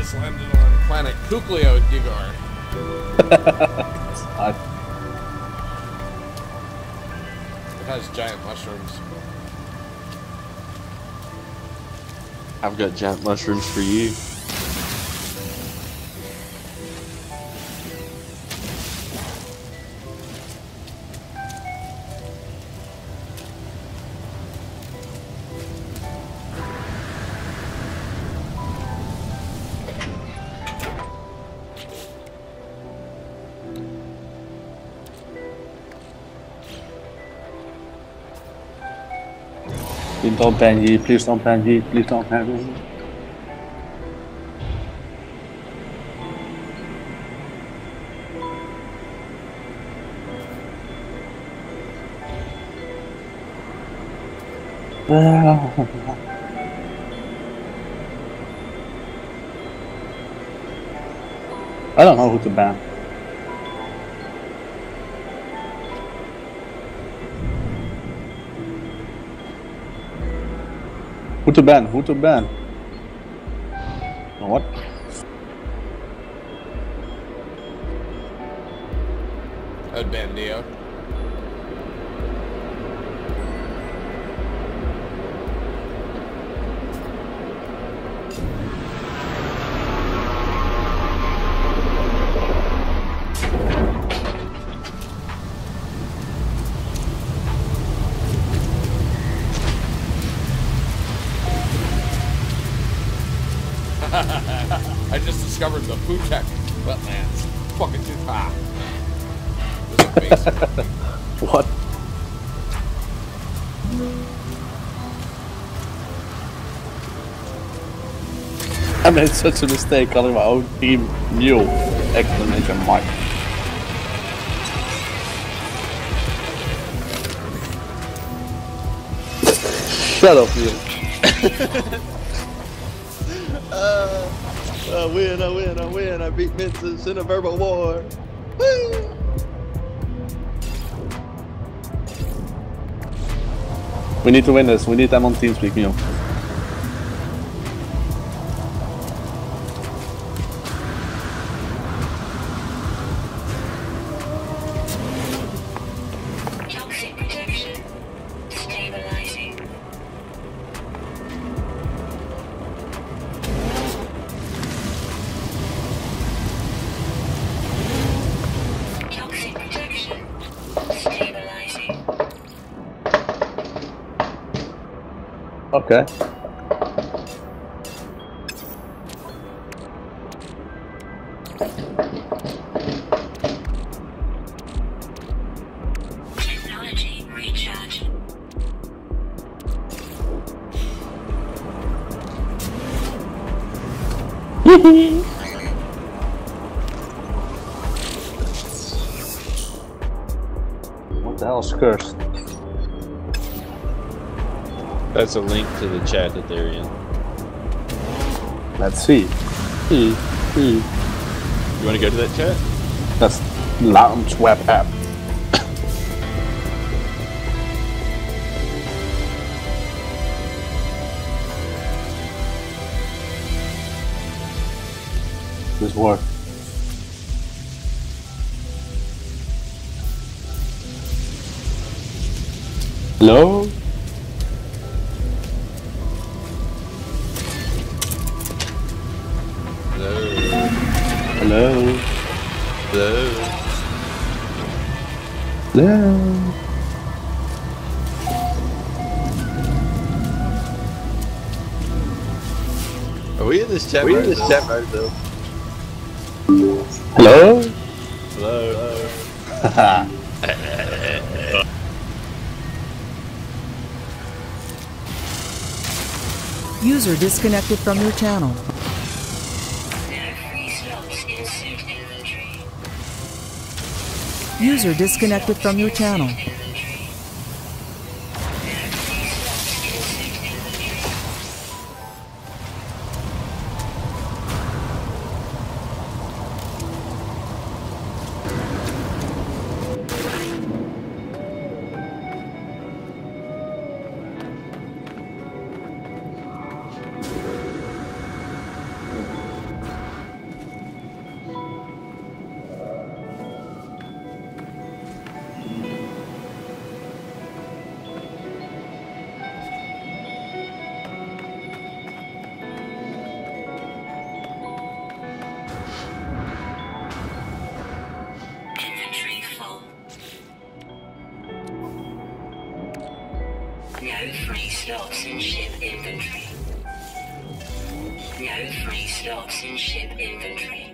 just landed on planet Kuklio Digor. It has giant mushrooms. I've got giant mushrooms for you. Please don't ban ye, please don't ban ye, please don't ban ye. I don't know who to ban. Who to ban? Who to ban? What? I'd ban Neo. I just discovered the Futek wetlands. Fucking too hot. What? I made such a mistake calling my own team Mule! Exclamation mark. Shut up, Mule. I win, I win, I win. I beat Mensis in a verbal war. Woo! We need to win this. We need them on TeamSpeak, Mule. Toxic protection. Stabilizing. Toxic protection. Stabilizing. Okay. Technology recharge. What the hell is cursed? That's a link to the chat that they're in. Let's see. You want to go to that chat? That's Lounge Web App. This work. Hello? Hello? Hello. Hello? Are we in this chat? We're in this chat right though. Hello? Hello. Haha. User disconnected from your channel. There are free slots in suit inventory. User disconnected from your channel. Inventory. There are free slots in suit inventory. free slots in ship inventory. No free slots in ship inventory.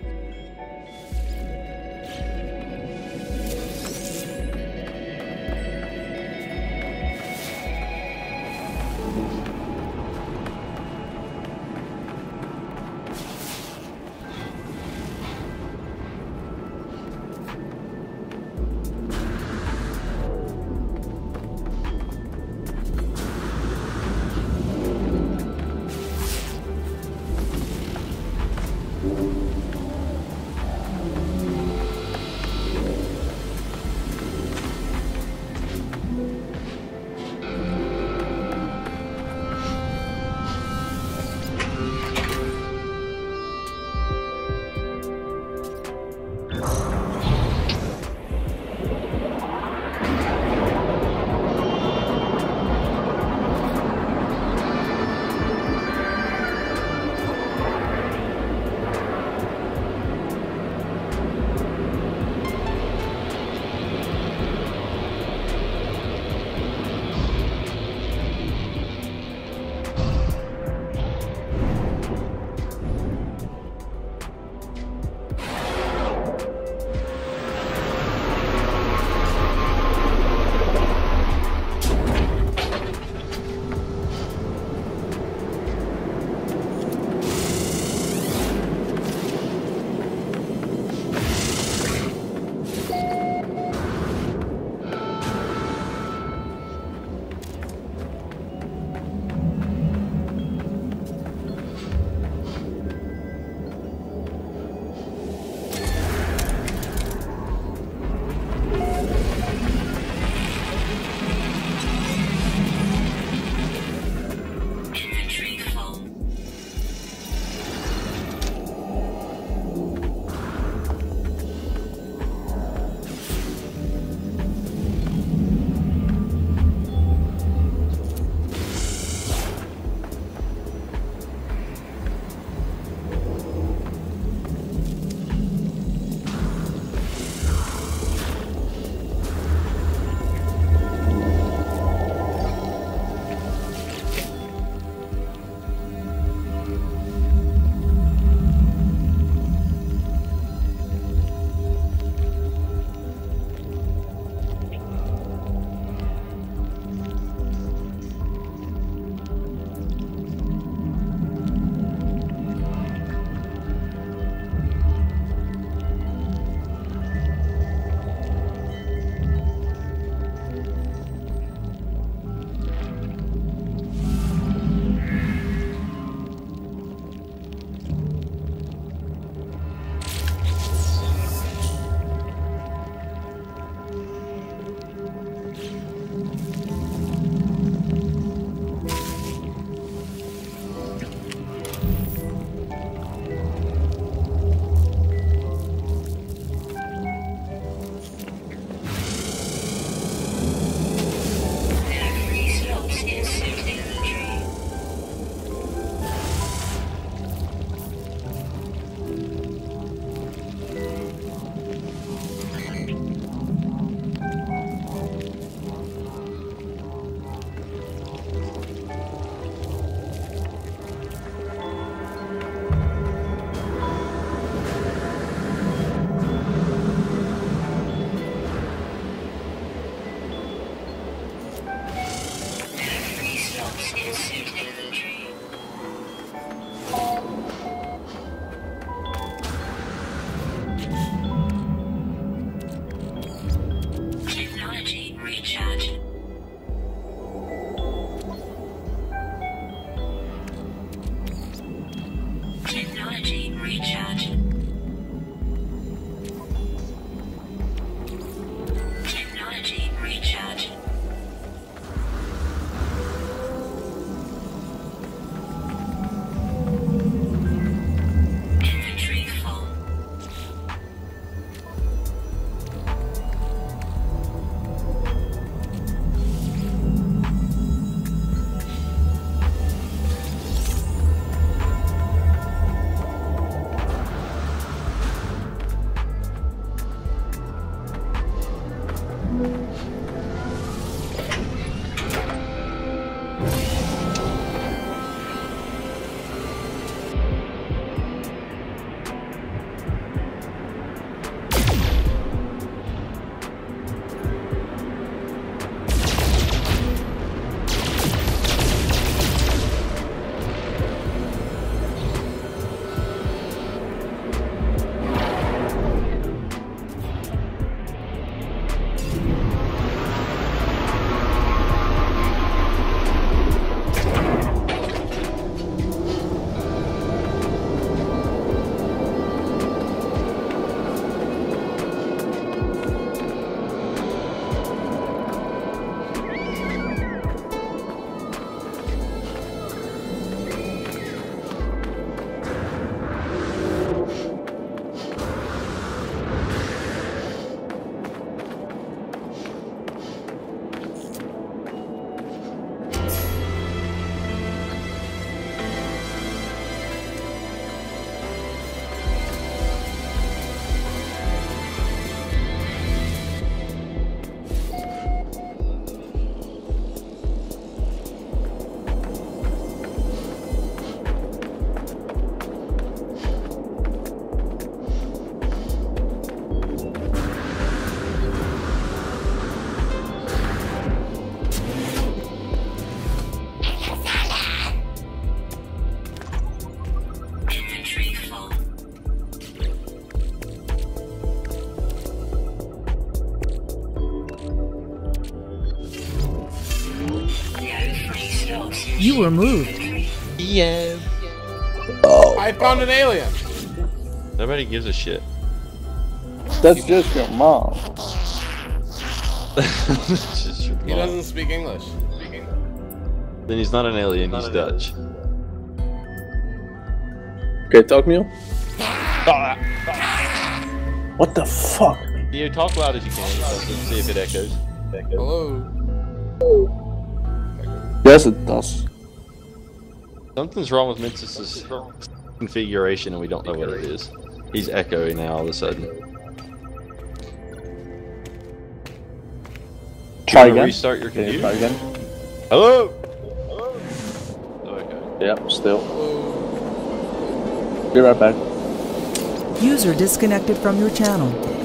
You were moved. Yeah. I found an alien. Nobody gives a shit. That's just your mom. It's just your He mom. doesn't speak English. Then he's not an alien, he's Dutch. Okay, talk Mew. What the fuck? You talk loud as you can, let's see if it echoes. Hello. Yes, it does. Something's wrong with Mensis' configuration and we don't know what it is. He's echoing now all of a sudden. Try You wanna again. Restart your Okay, computer. try again. Hello? Oh, okay. Yeah, still. Be right back. User disconnected from your channel.